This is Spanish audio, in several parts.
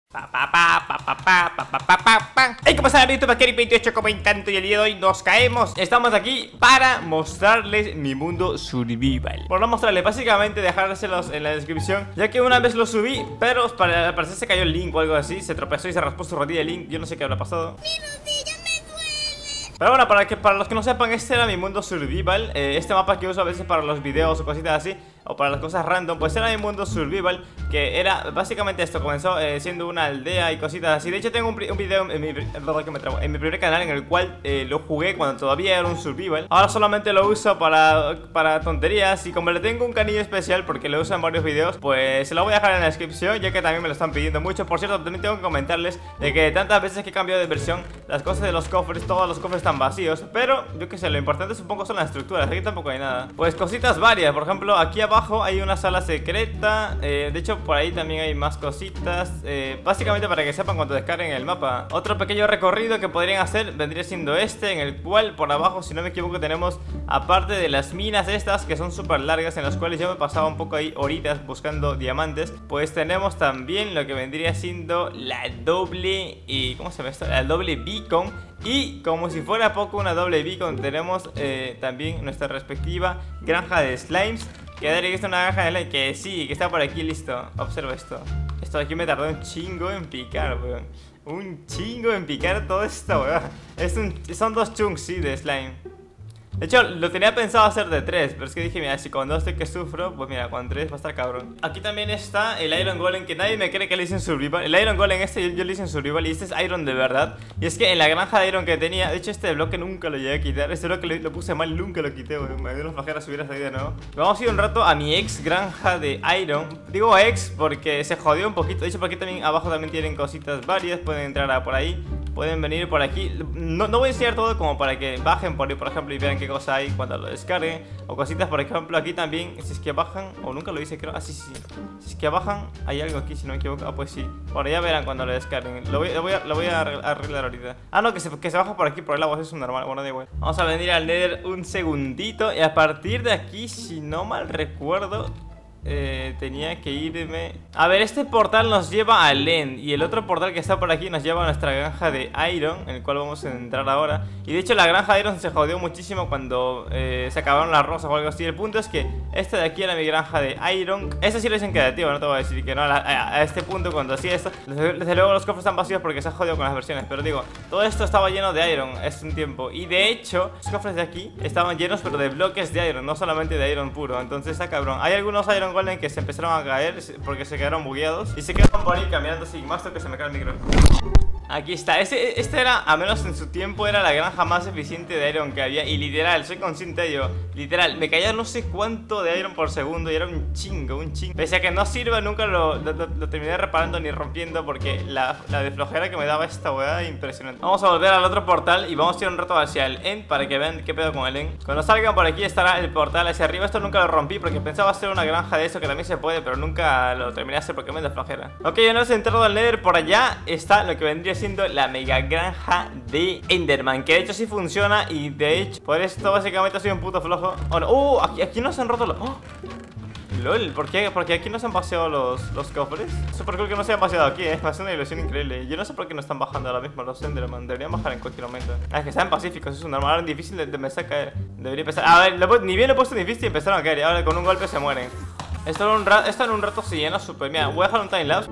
Hey, ¿cómo están, YouTube? Aquí 28 comentando y el día de hoy nos caemos. Estamos aquí para mostrarles mi mundo survival. Por no mostrarles, básicamente dejárselos en la descripción, ya que una vez lo subí, pero al parecer se cayó el link o algo así. Se tropezó y se raspó su rodilla el link. Yo no sé qué habrá pasado. Pero bueno, para los que no sepan, este era mi mundo survival. Este mapa que uso a veces para los videos o cositas así, o para las cosas random, pues era mi mundo survival, que era básicamente esto. Comenzó siendo una aldea y cositas así. De hecho tengo un video en mi primer canal en el cual lo jugué cuando todavía era un survival. Ahora solamente lo uso para tonterías. Y como le tengo un cariño especial porque lo uso en varios videos, pues se lo voy a dejar en la descripción, ya que también me lo están pidiendo mucho. Por cierto, también tengo que comentarles de que tantas veces que he cambiado de versión, las cosas de los cofres, todos los cofres están vacíos. Pero yo que sé, lo importante supongo son las estructuras. Aquí tampoco hay nada. Pues cositas varias. Por ejemplo, aquí abajo hay una sala secreta. De hecho por ahí también hay más cositas, básicamente para que sepan cuando descarguen el mapa. Otro pequeño recorrido que podrían hacer vendría siendo este, en el cual por abajo, si no me equivoco, tenemos, aparte de las minas estas que son súper largas, en las cuales yo me pasaba un poco ahí horitas buscando diamantes, pues tenemos también lo que vendría siendo la doble, ¿cómo se llama esto? La doble beacon. Y como si fuera poco una doble beacon, tenemos también nuestra respectiva granja de slimes. Que daré que es una granja de slime, que sí, que está por aquí, listo. Observa esto. Esto de aquí me tardó un chingo en picar, weón. Un chingo en picar todo esto, weón. Son dos chunks, sí, de slime. De hecho, lo tenía pensado hacer de 3, pero es que dije, mira, si con 2 estoy que sufro, pues mira, con 3 va a estar cabrón. Aquí también está el Iron Golem, que nadie me cree que le hice en Survival. El Iron Golem yo le hice en Survival y este es Iron de verdad. Y es que en la granja de Iron que tenía, de hecho este bloque nunca lo llegué a quitar. Este bloque lo puse mal, nunca lo quité, weón. Me dio una flojera subir esta idea de nuevo. Vamos a ir un rato a mi ex granja de Iron. Digo ex porque se jodió un poquito. De hecho, por aquí también, abajo también tienen cositas varias. Pueden entrar por ahí. Pueden venir por aquí. No voy a enseñar todo como para que bajen por ahí, por ejemplo, y vean qué cosa hay cuando lo descarguen. O cositas, por ejemplo, aquí también, si es que bajan, o nunca lo hice, creo. Ah, sí. Si es que bajan, hay algo aquí, si no me equivoco. Ah, pues sí. Por allá verán cuando lo descarguen. Lo voy a arreglar ahorita. Ah, no, que se baja por aquí, por el agua. Eso es un normal. Bueno, da igual. Vamos a venir al Nether un segundito. Y a partir de aquí, si no mal recuerdo, tenía que irme. A ver, este portal nos lleva al End. Y el otro portal que está por aquí nos lleva a nuestra granja de Iron, en el cual vamos a entrar ahora. Y de hecho la granja de Iron se jodió muchísimo cuando se acabaron las rosas o algo así. El punto es que esta de aquí era mi granja de Iron. Esta sí lo hice en creativo, no te voy a decir que no. A este punto, cuando hacía esto, desde luego los cofres están vacíos porque se ha jodido con las versiones. Pero digo, todo esto estaba lleno de Iron hace un tiempo. Y de hecho, los cofres de aquí estaban llenos, pero de bloques de Iron, no solamente de Iron puro. Entonces está cabrón. Hay algunos Iron Golem que se empezaron a caer porque se quedaron bugueados y se quedaron por ahí caminando sin más que se me cae el micro. Aquí está, este era, a menos en su tiempo, era la granja más eficiente de Iron que había. Y literal, soy consciente de ello. Literal, me caía no sé cuánto de Iron por segundo y era un chingo. Pese a que no sirva, nunca lo terminé reparando ni rompiendo porque la de flojera que me daba esta weá, impresionante. Vamos a volver al otro portal y vamos a ir un rato hacia el End para que vean qué pedo con el End. Cuando salgan por aquí estará el portal hacia arriba. Esto nunca lo rompí porque pensaba hacer una granja de eso, que también se puede, pero nunca lo terminé de hacer porque me da flojera. Ok, ya nos he entrado al Nether. Por allá está lo que vendría siendo la mega granja de Enderman, que de hecho sí funciona. Y de hecho, por esto básicamente soy un puto flojo. Oh, no. Aquí nos han roto los... LOL, ¿por qué? Porque aquí nos han paseado los cofres. Súper cool que no se hayan paseado aquí, me hace una ilusión increíble. Yo no sé por qué no están bajando ahora mismo los Enderman. Deberían bajar en cualquier momento. Es que están pacíficos, es un normal, difícil de empezar a caer. Debería empezar. A ver, ni bien lo he puesto difícil y empezaron a caer. Y ahora con un golpe se mueren. Esto en un rato se llena súper. Mira, voy a dejar un timelapse.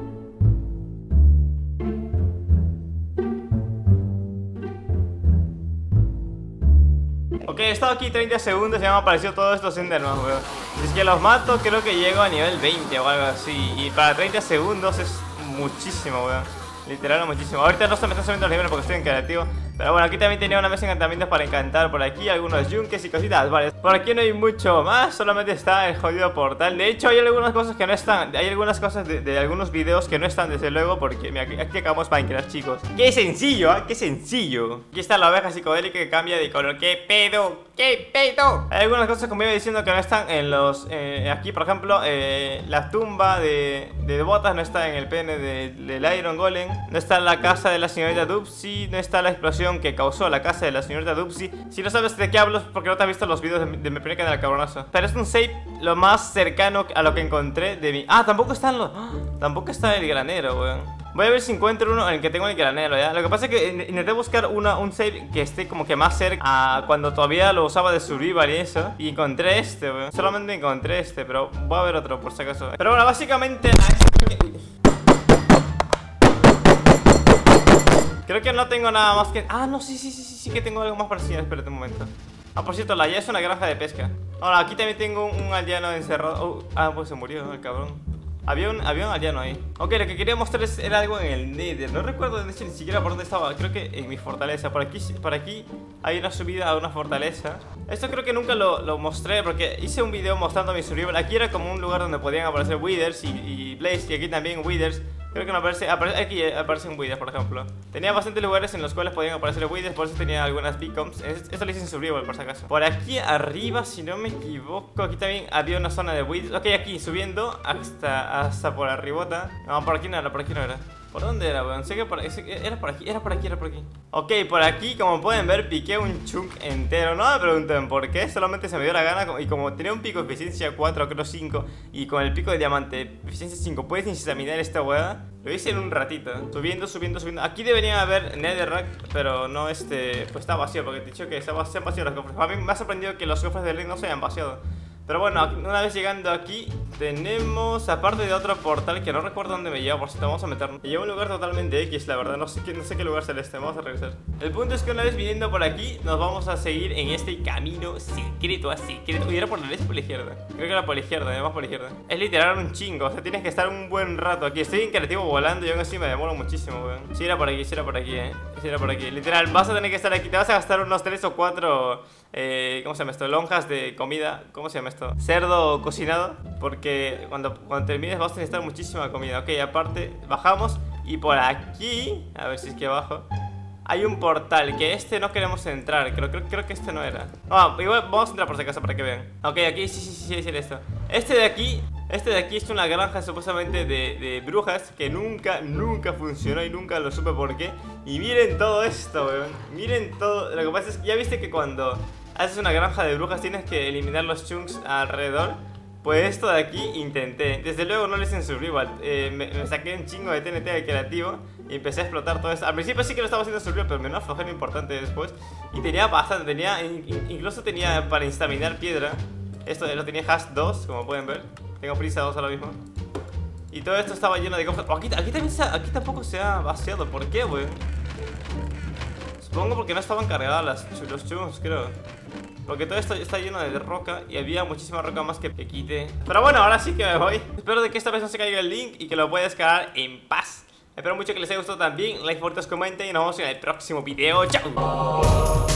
Ok, he estado aquí 30 segundos y me han aparecido todos estos Enderman, weón. Si es que los mato, creo que llego a nivel 20 o algo así. Y para 30 segundos es muchísimo, weón. Literal, muchísimo. Ahorita no se me están subiendo los niveles porque estoy en creativo. Pero bueno, aquí también tenía una mesa de encantamientos para encantar. Por aquí algunos yunques y cositas, vale. Por aquí no hay mucho más, solamente está el jodido portal. De hecho hay algunas cosas que no están. Hay algunas cosas de algunos videos que no están, desde luego. Porque mira, aquí acabamos Minecraft, chicos. ¡Qué sencillo, qué sencillo! Aquí está la oveja psicodélica que cambia de color. ¡Qué pedo! ¡Qué pedo! Hay algunas cosas, como iba diciendo, que no están en los... aquí, por ejemplo, la tumba de botas no está en el pene del Iron Golem. No está la casa de la señorita Dupsy. No está la explosión que causó la casa de la señorita Dupsy. Si no sabes de qué hablo es porque no te has visto los videos de mi primer canal, cabronazo. Pero es un save lo más cercano a lo que encontré de mi... Ah, tampoco están los... Tampoco está el granero, weón. Voy a ver si encuentro uno en el que tengo el granero, ¿ya? Lo que pasa es que intenté buscar un save que esté como que más cerca a cuando todavía lo usaba de survival y eso. Y encontré este, weón. Solamente encontré este, pero voy a ver otro por si acaso. Pero bueno, básicamente... Creo que no tengo nada más que... Ah, no, sí que tengo algo más para enseñar. Espérate un momento. Ah, por cierto, la ya es una granja de pesca. Ahora, aquí también tengo un aldeano encerrado. Pues se murió el cabrón. Había un aldeano ahí. Ok, lo que quería mostrarles era algo en el Nether. No recuerdo de hecho ni siquiera por dónde estaba. Creo que en mi fortaleza. Por aquí hay una subida a una fortaleza. Esto creo que nunca lo mostré porque hice un video mostrando mi survival. Aquí era como un lugar donde podían aparecer withers y blaze. Y aquí también withers. Creo que no aparece, aquí aparecen withers, por ejemplo. Tenía bastantes lugares en los cuales podían aparecer withers, por eso tenía algunas beacons. Esto lo hice en survival, por si acaso. Por aquí arriba, si no me equivoco, aquí también había una zona de withers. Ok, aquí, subiendo hasta por arribota. No, por aquí no era, ¿Por dónde era, weón? Sé que era por aquí. Ok, por aquí, como pueden ver, piqué un chunk entero. No me pregunten por qué, solamente se me dio la gana. Y como tenía un pico de eficiencia 4, creo 5, y con el pico de diamante, eficiencia 5, puedes examinar esta weá. Lo hice en un ratito, subiendo. Aquí deberían haber netherrack, pero no pues está vacío, porque te he dicho que se han vaciado los cofres. A mí me ha sorprendido que los cofres de Link no se hayan vaciado. Pero bueno, una vez llegando aquí, tenemos, aparte de otro portal que no recuerdo dónde me lleva, por cierto, vamos a meternos. Me lleva a un lugar totalmente X, la verdad, no sé qué lugar celeste, vamos a revisar. El punto es que una vez viniendo por aquí, nos vamos a seguir en este camino secreto, Uy, ¿era por la derecha o por la izquierda? Creo que era por la izquierda, además por la izquierda. Es literal un chingo, o sea, tienes que estar un buen rato aquí. Estoy en creativo volando y aún así me demoro muchísimo, weón. Sí era por aquí, literal, vas a tener que estar aquí, te vas a gastar unos 3 o 4... ¿cómo se llama esto? Lonjas de comida. ¿Cómo se llama esto? Cerdo cocinado. Porque cuando termines vas a necesitar muchísima comida. Ok, aparte bajamos. Y por aquí, a ver si es que abajo hay un portal, que no queremos entrar. Creo que este no era. Igual vamos a entrar por si acaso para que vean. Ok, aquí sí es esto. Este de aquí es una granja supuestamente de brujas que nunca funcionó y nunca lo supe por qué. Y miren todo esto, weón. Miren todo. Lo que pasa es que ya viste que cuando haces una granja de brujas tienes que eliminar los chunks alrededor. Pues esto de aquí intenté. Desde luego no lo hice en survival. Me saqué un chingo de TNT de creativo y empecé a explotar todo esto. Al principio sí que lo estaba haciendo en survival, pero me dio una flojera importante después. Y tenía bastante, incluso tenía para instaminar piedra. Esto lo tenía hash 2, como pueden ver. Tengo prisa 2 ahora mismo. Y todo esto estaba lleno de cofres. Aquí tampoco se ha vaciado. ¿Por qué, güey? Supongo porque no estaban cargadas los chunks, creo. Porque todo esto está lleno de roca y había muchísima roca más que quité. Pero bueno, ahora sí que me voy. Espero de que esta vez no se caiga el link y que lo puedas descargar en paz. Espero mucho que les haya gustado también. Like, favoritos, comenten y nos vemos en el próximo video. ¡Chao!